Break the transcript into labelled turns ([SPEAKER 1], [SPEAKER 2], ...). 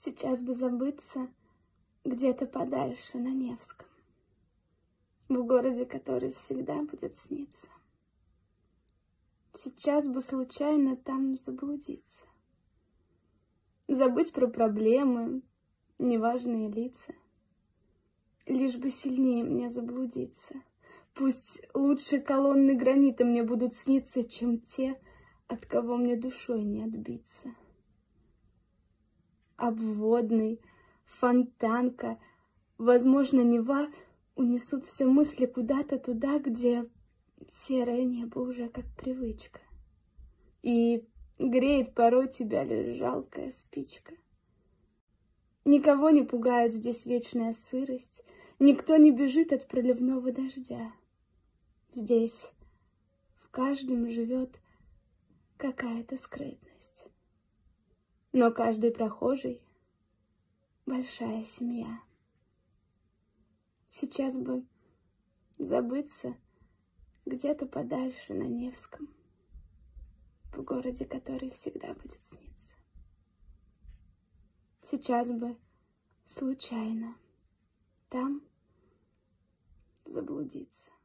[SPEAKER 1] Сейчас бы забыться где-то подальше на Невском, в городе, который всегда будет сниться. Сейчас бы случайно там заблудиться, забыть про проблемы, неважные лица. Лишь бы сильнее мне заблудиться. Пусть лучше колонны гранита мне будут сниться, чем те, от кого мне душой не отбиться. Обводный, фонтанка, возможно, Нева унесут все мысли куда-то туда, где серое небо уже как привычка. И греет порой тебя лишь жалкая спичка. Никого не пугает здесь вечная сырость, никто не бежит от проливного дождя. Здесь в каждом живет какая-то скрытность. Но каждый прохожий — большая семья. Сейчас бы забыться где-то подальше на Невском, в городе, который всегда будет сниться. Сейчас бы случайно там заблудиться.